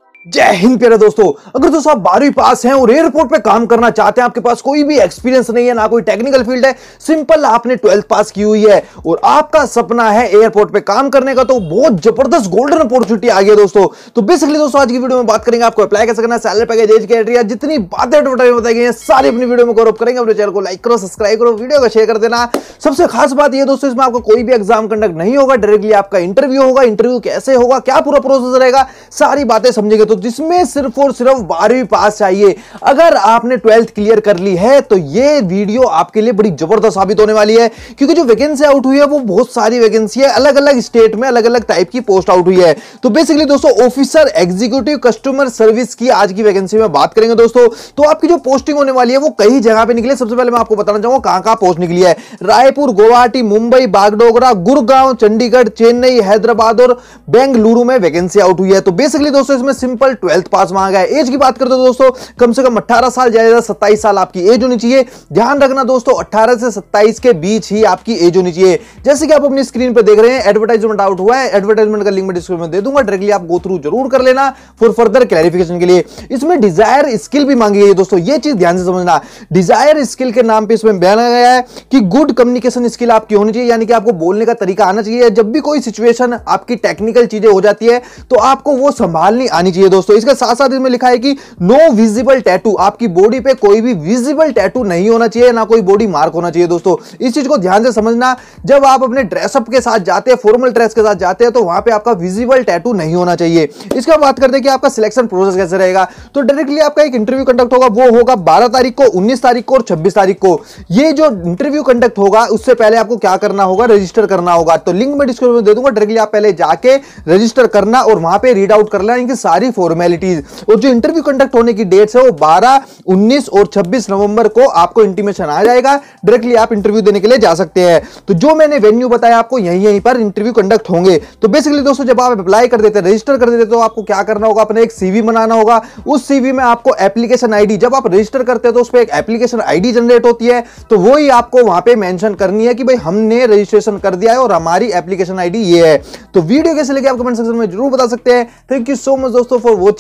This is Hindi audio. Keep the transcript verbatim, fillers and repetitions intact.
जय हिंद प्यारे दोस्तों। अगर दोस्तों आप बारहवीं पास हैं और एयरपोर्ट पे काम करना चाहते हैं, आपके पास कोई भी एक्सपीरियंस नहीं है, ना कोई टेक्निकल फील्ड है, सिंपल आपने ट्वेल्थ पास की हुई है और आपका सपना है एयरपोर्ट पे काम करने का, तो बहुत जबरदस्त गोल्डन अपॉर्चुनिटी आ गई है दोस्तों। तो बेसिकली दोस्तों आज की वीडियो में बात करेंगे आपको अप्लाई कैसे करना है, सैलरी पैकेज, एज क्राइटेरिया, जितनी बातें एडवर्टाइज बताई गई हैं सारी अपनी वीडियो में कवर अप करेंगे। अपने चैनल को लाइक करो, सब्सक्राइब करो, वीडियो को शेयर कर देना। सबसे खास बात यह दोस्तों, इसमें आपको कोई भी एग्जाम कंडक्ट नहीं होगा, डायरेक्टली आपका इंटरव्यू होगा। इंटरव्यू कैसे होगा, क्या पूरा प्रोसेस रहेगा, सारी बातें समझेंगे। तो जिसमें सिर्फ और सिर्फ बारहवीं पास चाहिए। अगर आपने ट्वेल्थ क्लियर कर ली है तो यह वीडियो आपके लिए बड़ी जबरदस्त साबित होने वाली है, क्योंकि जो वैकेंसी आउट हुई है वो बहुत सारी वैकेंसी है, अलग अलग स्टेट में अलग अलग टाइप की पोस्ट आउट हुई है। तो बेसिकली दोस्तों ऑफिसर एग्जीक्यूटिव कस्टमर सर्विस की आज की वैकेंसी में बात करेंगे दोस्तों। तो आपकी जो पोस्टिंग होने वाली है वो कई जगह पे निकली है। सबसे पहले मैं आपको बताना चाहूंगा कहां कहां पोस्ट निकली है। रायपुर, गुवाहाटी, मुंबई, बागडोगरा, गुड़गांव, चंडीगढ़, चेन्नई, हैदराबाद और बेंगलुरु में वैकेंसी आउट हुई है। तो बेसिकली दोस्तों इसमें सिंपल ट्वेल्थ पास मांगा है। एज की बात करते हो दोस्तों, कम से कम अठारह साल, ज्यादा सत्ताईस साल आपकी एज होनी चाहिए। ध्यान रखना दोस्तों, अठारह से सत्ताईस के बीच ही आपकी एज होनी चाहिए। जैसे कि आप अपनी स्क्रीन पर देख रहे हैं, एडवर्टाइजमेंट आउट हुआ है। एडवर्टाइजमेंट का लिंक मैं डिस्क्रिप्शन में दे दूंगा, डायरेक्टली आप गो थ्रू जरूर कर लेना फॉर फर्दर क्लैरिफिकेशन के लिए। इसमें डिजायर स्किल भी मांगी गई है दोस्तों, ये चीज ध्यान से समझना। डिजायर स्किल के नाम पे इसमें बयाना गया है कि गुड कम्युनिकेशन स्किल आपकी होनी चाहिए, यानी कि आपको बोलने का तरीका आना चाहिए। जब भी कोई सिचुएशन आपकी टेक्निकल चीजें हो जाती है तो आपको वो संभालनी आनी चाहिए दोस्तों। इसके साथ साथ इसमें लिखा है कि नो विजिबल टैटू, आपकी बॉडी पे कोई भी विजिबल टैटू नहीं होना चाहिए, ना कोई बॉडी मार्क होना चाहिए दोस्तों। इस चीज को ध्यान से समझना। जब आप अपने ड्रेसअप के साथ जाते हैं, फॉर्मल ड्रेस के साथ जाते हैं, तो वहां पे आपका विजिबल टैटू नहीं होना चाहिए। इसके बाद बात करते हैं कि आपका सिलेक्शन प्रोसेस कैसे रहेगा। तो डायरेक्टली आपका एक इंटरव्यू कंडक्ट होगा, वो होगा बारह तारीख को, उन्नीस तारीख को और छब्बीस तारीख को। ये जो इंटरव्यू कंडक्ट होगा उससे पहले आपको क्या करना होगा, रजिस्टर करना होगा। तो लिंक मैं डिस्क्रिप्शन में दे दूंगा, डायरेक्टली आप पहले जाके रजिस्टर करना और वहां पे रीड आउट कर लेना इनकी सारी फॉर्मेलिटीज। और जो इंटरव्यू कंडक्ट होने की डेट्स है वो बारह, उन्नीस और छब्बीस नवंबर को आपको इंटीमेशन आ जाएगा। डायरेक्टली आप इंटरव्यू देने के लिए जा सकते हैं। तो जो मैंने वेन्यू बताया आपको, यहीं यहीं पर इंटरव्यू कंडक्ट होंगे। तो बेसिकली दोस्तों जब आप अप्लाई कर देते हैं, रजिस्टर कर देते हैं, तो आपको क्या करना होगा, अपने एक सीवी बनाना होगा। उस सीवी में आपको एप्लीकेशन आईडी, जब आप रजिस्टर करते हैं तो उस पर एक एप्लीकेशन आईडी जनरेट होती है, तो वही आपको वहां पे मेंशन करनी है कि भाई हमने रजिस्ट्रेशन कर दिया है और हमारी एप्लीकेशन आईडी ये है। तो वीडियो कैसे लगी आप कमेंट सेक्शन में जरूर बता सकते हैं। थैंक यू सो मच दोस्तों फॉर वॉचिंग।